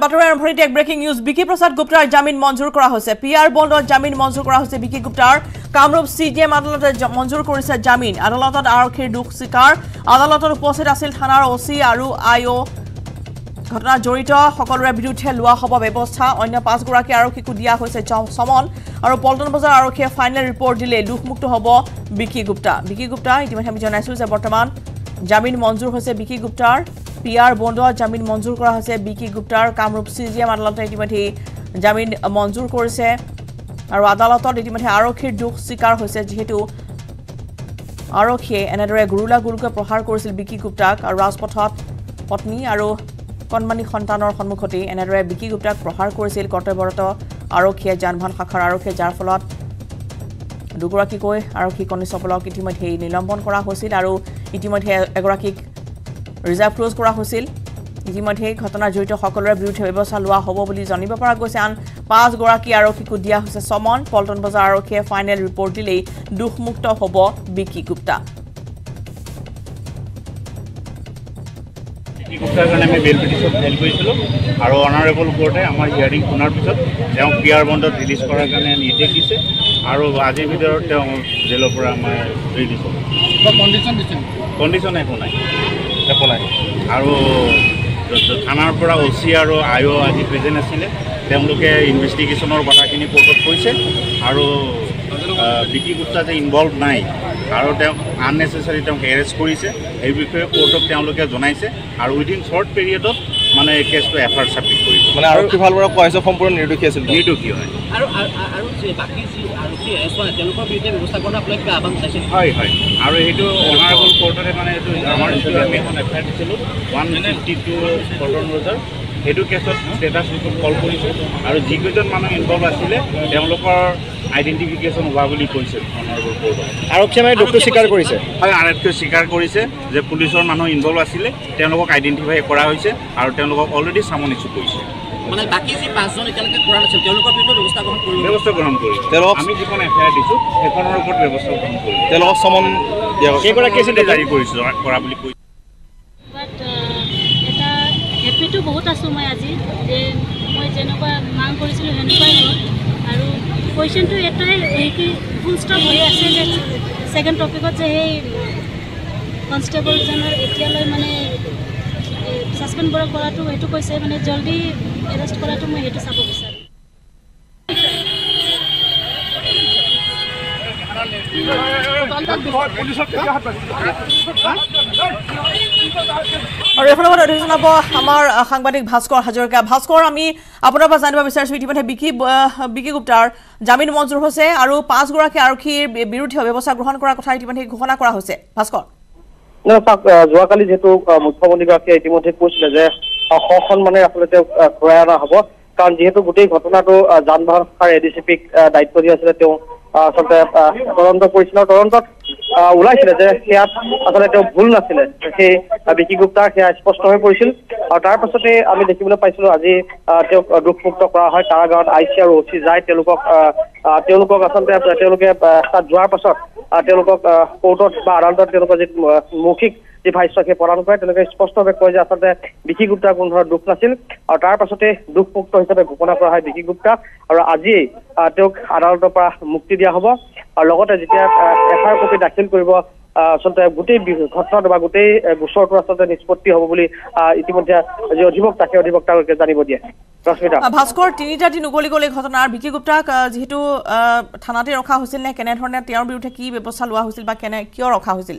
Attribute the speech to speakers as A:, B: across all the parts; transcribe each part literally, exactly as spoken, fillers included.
A: বাতৰি আৰম্ভণিতে এক ব্ৰেকিং নিউজ বিকি প্ৰসাদ গুপ্তাৰ জামিন মঞ্জুৰ কৰা হৈছে পিআৰ বণ্ডত জামিন মঞ্জুৰ কৰা হৈছে বিকি গুপ্তাৰ কামৰূপ সিজিএম আদালতে মঞ্জুৰ কৰিছে জামিন আদালতত আৰক্ষীৰ দুখ স্বীকাৰ আদালতত উপস্থিত আছিল থানাৰ ওসি আৰু আইও ঘটনা জড়িত সকলোৰে বিৰুদ্ধে লোৱা হ'ব ব্যৱস্থা অন্য পাঁচ গৰাকী আৰক্ষীকো দিয়া হৈছে সমন আৰু পল্টন বজাৰ আৰক্ষীয়ে ফাইনেল ৰিপৰ্ট দিলে দুখমুক্ত হ'ব বিকি গুপ্তা বিকি গুপ্তা ইতিমধ্যে আমি জনাইছো যে বৰ্তমান জামিন মঞ্জুৰ হৈছে বিকি গুপ্তাৰ পিআৰ বণ্ডত জামিন মঞ্জুৰ কৰা হৈছে বিকি গুপ্তাৰ কামৰূপ সিজিএম আদালতে ইতিমধ্যে জামিন মঞ্জুৰ কৰিছে আৰু আদালতত ইতিমধ্যে আৰক্ষীৰ দুখ স্বীকাৰ হৈছে যেহেতু আৰক্ষীয়ে এনেদৰে গুৰুলা গুৰুকৈ প্ৰহাৰ কৰিছিল বিকি গুপ্তাক আৰু ৰাজপথত পত্নী আৰু কণমানি সন্তানৰ সন্মুখতে এনেদৰে বিকি গুপ্তাক প্ৰহাৰ কৰিছিল কৰ্তব্যৰত আৰক্ষীয়ে যানবাহন শাখাৰ আৰক্ষীয়ে যাৰ ফলত দুগৰাকীকৈ আৰক্ষী কনিষ্টবলক ইতিমধ্যে নিলম্বন কৰা হৈছিল আৰু ইতিমধ্যে এগৰাকীক ৰিজাৰ্ভ ক্লোজ কৰা হৈছিল ইতিমধ্যে ঘটনাৰ জড়িত সকলোৰে বিৰুদ্ধে ব্যৱস্থা লোৱা হ'ব বুলি জানিব পৰা গৈছে আন পাঁচ গৰাকী আৰক্ষীকো দিয়া হৈছে সমন পল্টন বজাৰ আৰক্ষীয়ে ফাইনেল ৰিপৰ্ট দিলেই দুখমুক্ত হ'ব বিকি গুপ্তা
B: বিকি গুপ্তাৰ কাৰণে আমি বেল পিটিশ্যন ফাইল কৰিছিলোঁ আৰু অনাৰেবল কোৰ্টে আমাৰ হিয়াৰিং শুনাৰ পিছত তেওঁ পিআৰ বণ্ডত ৰিলিজ কৰাৰ কাৰণে নিৰ্দেশ দিছে আৰু আজিৰ ভিতৰত তেওঁ জেলৰ পৰা আমাৰ ৰিলিজ হ'ব কণ্ডিশ্যন দিছে কণ্ডিশ্যন একো নাই একো নাই আৰু থানাৰ পৰা ওচি আৰু আইও আজি প্ৰেজেণ্ট আছিলে তেওঁলোকে ইনভেষ্টিগেশ্যনৰ কথাখিনি কোৰ্টত কৈছে আৰু বিকি গুপ্তা যে ইনভলভ নাই আৰু তেওঁক আননেচেচাৰী তেওঁক এৰেষ্ট কৰিছে এই বিষয়ে কোৰ্টক তেওঁলোকে জনাইছে আৰু উইদিন শ্বৰ্ট পিৰিয়ডত মানে কেছটো এফ আৰ চাবমিট কৰিব
C: মানে আৰক্ষী ফালৰ পৰা কোৱা হৈছে সম্পূৰ্ণ নিৰ্দোষী আছিল
B: নিৰ্দোষী হয়
D: আৰু আৰু বাকী যি আৰক্ষী এৰেষ্ট কৰা তেওঁলোকৰ বিৰুদ্ধে ব্যৱস্থা কৰাৰ আপোনালোকে কিবা আহ্বান চাইছে
B: হয় হয় আৰু সেইটো অনাৰেবল কোৰ্টতে মানে এইটো আমাৰ যিটো আমি এখন এফ আই আৰ দিছিলোঁ one fifty two Paltan Bazar সেইটো কেছত ষ্টেটাছ ৰিপৰ্ট কল কৰিছোঁ আৰু যিকেইজন মানুহ ইনভলভ আছিলে তেওঁলোকৰ আইডেণ্টিফিকেশ্যন হোৱা বুলি কৈছে অনাৰেবল কোৰ্টত
C: আৰক্ষীয়ে মানে দুখটো স্বীকাৰ কৰিছে
B: হয় আৰক্ষীয়ে স্বীকাৰ কৰিছে যে পুলিচৰ মানুহ ইনভলভ আছিলে তেওঁলোকক আইডেণ্টিফাই কৰা হৈছে আৰু তেওঁলোকক অলৰেডি চামন ইছ্যু কৰিছে
D: মানে বাকী যি পাঁচজন এতিয়ালৈকে কৰা নাছিল তেওঁলোকৰ বিৰুদ্ধে ব্যৱস্থা গ্ৰহণ কৰিব
B: ব্যৱস্থা গ্ৰহণ কৰিম তেওঁলোকক আমি যিখন এফ আই আৰ দিছোঁ সেইখনৰ ওপৰত ব্যৱস্থা গ্ৰহণ কৰিম
C: তেওঁলোকক সমন
B: সেইগৰাকী আছিলে জাৰি কৰিছোঁ কৰা বুলি কৈছে
E: এটা হেপিটো বহুত আছোঁ মই আজি যে মই যেনেকুৱা মাং কৰিছিলোঁ সেনেকুৱাই হ'ল আৰু কুৱেশ্যনটো এটাই এই ফুল ষ্টপ হৈ আছে যে ছেকেণ্ড টপিকত যে সেই কনষ্টেবলজনৰ এতিয়ালৈ মানে ছাছপেণ্ড কৰা কৰাটো সেইটো কৈছে মানে জল্দি এৰেষ্ট কৰাটো মই সেইটো চাব বিচাৰোঁ
A: আৰু এখন জনাব আমাৰ সাংবাদিক ভাস্কৰ হাজৰিকা ভাস্কৰ আমি আপোনাৰ পৰা জানিব বিচাৰিছোঁ ইতিমধ্যে বিকি বিকি গুপ্তাৰ জামিন মঞ্জুৰ হৈছে আৰু পাঁচগৰাকী আৰক্ষীৰ বিৰুদ্ধে ব্যৱস্থা গ্ৰহণ কৰাৰ কথা ইতিমধ্যে ঘোষণা কৰা হৈছে ভাস্কৰ
F: যোৱাকালি যিহেতু মুখ্যমন্ত্ৰীগৰাকীয়ে ইতিমধ্যে কৈছিলে যে সসন্মানে আচলতে ঘূৰাই অনা হ'ব কাৰণ যিহেতু গোটেই ঘটনাটো যান বাহন শাখাৰ এ ডি চি পিক দায়িত্ব দিয়া আছিলে তেওঁ আচলতে তদন্ত কৰিছিল আৰু তদন্তত ওলাইছিলে যে সেয়াত আচলতে তেওঁ ভুল নাছিলে সেই বিকি গুপ্তাৰ সেয়া স্পষ্ট হৈ পৰিছিল আৰু তাৰ পাছতে আমি দেখিবলৈ পাইছিলো আজি তেওঁক দুখমুক্ত কৰা হয় কাৰাগাৰত আই চি আৰু অ চি যায় তেওঁলোকক তেওঁলোকক আচলতে তেওঁলোকে তাত যোৱাৰ পাছত তেওঁলোকক কোৰ্টত বা আদালতত তেওঁলোকৰ যি মৌখিক যি ভাষ্য সেই প্ৰদান কৰে তেওঁলোকে স্পষ্টভাৱে কয় যে আচলতে বিকি গুপ্তাৰ কোনো ধৰণৰ দুখ নাছিল আৰু তাৰ পাছতে দুখমুক্ত হিচাপে ঘোষণা কৰা হয় বিকি গুপ্তাক আৰু আজিয়েই তেওঁক আদালতৰ পৰা মুক্তি দিয়া হ'ব আৰু লগতে যেতিয়া এফ আই আৰ কপি দাখিল কৰিব আচলতে গোটেই ঘটনাটো বা গোটেই গোচৰটো আচলতে নিষ্পত্তি হ'ব বুলি ইতিমধ্যে যি অধিবক্তা সেই অধিবক্তাগৰাকীয়ে জানিব দিয়ে
A: ভাস্কৰ তিনিটা দিন উগলি গ'ল এই ঘটনাৰ বিকি গুপ্তাক যিহেতু থানাতে ৰখা হৈছিল নে কেনেধৰণে তেওঁৰ বিৰুদ্ধে কি ব্যৱস্থা লোৱা হৈছিল বা কেনে কিয় ৰখা হৈছিল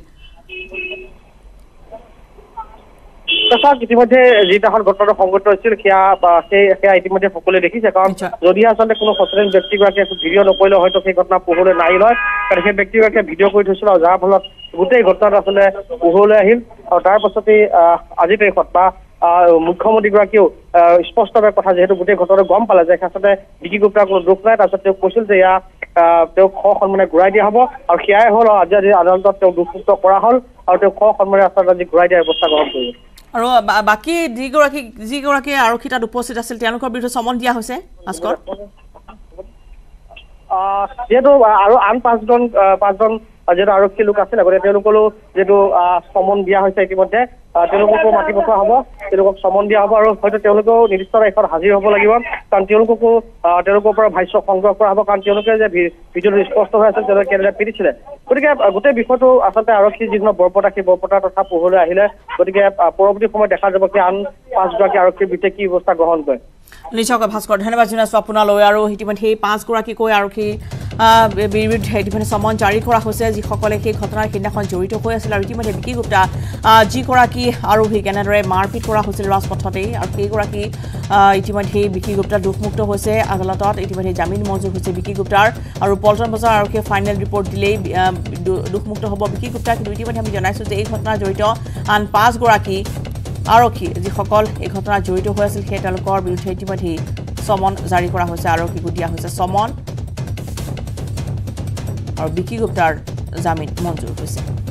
F: ইতিমধ্যে যিদিনাখন ঘটনাটো সংঘটিত হৈছিল সেয়া সেই সেয়া ইতিমধ্যে সকলোৱে দেখিছে কাৰণ যদি আচলতে কোনো সচেতন ব্যক্তিগৰাকীয়ে ভিডিঅ' নকৰিলে হয়তো সেই ঘটনা পোহৰলৈ নাহিল হয় কাৰণ সেই ব্যক্তিগৰাকীয়ে ভিডিঅ' কৰি থৈছিল আৰু যাৰ ফলত গোটেই ঘটনাটো আচলতে পোহৰলৈ আহিল আৰু তাৰ পাছতেই আজিৰ তাৰিখত বা মুখ্যমন্ত্ৰীগৰাকীয়েও স্পষ্টভাৱে কথা যিহেতু গোটেই ঘটনাটো গম পালে যে আচলতে বিকি গুপ্তাৰ কোনো দুখ নাই তাৰপিছত তেওঁ কৈছিল যে এয়া তেওঁক সসন্মানে ঘূৰাই দিয়া হ'ব আৰু সেয়াই হ'ল আজি আজি আদালতত তেওঁক দুখমুক্ত কৰা হ'ল আৰু তেওঁক সসন্মানে আচলতে আজি ঘূৰাই দিয়াৰ ব্যৱস্থা গ্ৰহণ কৰিব
A: আৰু বাকী যিগৰাকী যিগৰাকী আৰক্ষী তাত উপস্থিত আছিল তেওঁলোকৰ বিৰুদ্ধে সমন দিয়া হৈছে ভাস্কৰ
F: যিহেতু আৰু আন পাঁচজন পাঁচজন যিহেতু আৰক্ষী লোক আছিল গতিকে তেওঁলোকৰো যিটো সমন দিয়া হৈছে ইতিমধ্যে তেওঁলোককো মাতি পঠোৱা হ'ব তেওঁলোকক সমন দিয়া হ'ব আৰু হয়তো তেওঁলোকেও নিৰ্দিষ্ট এখন হাজিৰ হ'ব লাগিব কাৰণ তেওঁলোককো তেওঁলোকৰ পৰা ভাষ্য সংগ্ৰহ কৰা হ'ব কাৰণ তেওঁলোকে যে ভিডিঅ'টো স্পষ্ট হৈ আছিল তেওঁলোকে কেনেদৰে পিটিছিলে গতিকে গোটেই বিষয়টো আচলতে আৰক্ষীৰ যিকোনো বৰপতা সেই বৰপতা তথা পোহৰলৈ আহিলে গতিকে পৰৱৰ্তী সময়ত দেখা যাব কি আন পাঁচগৰাকী আৰক্ষীৰ বিৰুদ্ধে কি ব্যৱস্থা গ্ৰহণ কৰে
A: নিশ্চয়কৈ ভাস্কৰ ধন্যবাদ জনাইছোঁ আপোনালৈ আৰু ইতিমধ্যে সেই পাঁচগৰাকীকৈ আৰক্ষী বিৰুদ্ধে ইতিমধ্যে সমন জাৰি কৰা হৈছে যিসকলে সেই ঘটনাৰ সিদিনাখন জড়িত হৈ আছিল আৰু ইতিমধ্যে বিকি গুপ্তা যিগৰাকী আৰোহী কেনেদৰে মাৰপিট কৰা হৈছিল ৰাজপথতেই আৰু সেইগৰাকী ইতিমধ্যে বিকি গুপ্তা দুখমুক্ত হৈছে আদালতত ইতিমধ্যে জামিন মঞ্জুৰ হৈছে বিকি গুপ্তাৰ আৰু পল্টন বজাৰ আৰক্ষীয়ে ফাইনেল ৰিপৰ্ট দিলেই দুখমুক্ত হ'ব বিকি গুপ্তা কিন্তু ইতিমধ্যে আমি জনাইছোঁ যে এই ঘটনাৰ জড়িত আন পাঁচগৰাকী আৰক্ষী যিসকল এই ঘটনাত জড়িত হৈ আছিল সেই তেওঁলোকৰ বিৰুদ্ধে ইতিমধ্যে সমন জাৰি কৰা হৈছে আৰক্ষীকো দিয়া হৈছে সমন আৰু বিকি গুপ্তাৰ জামিন মঞ্জুৰ হৈছে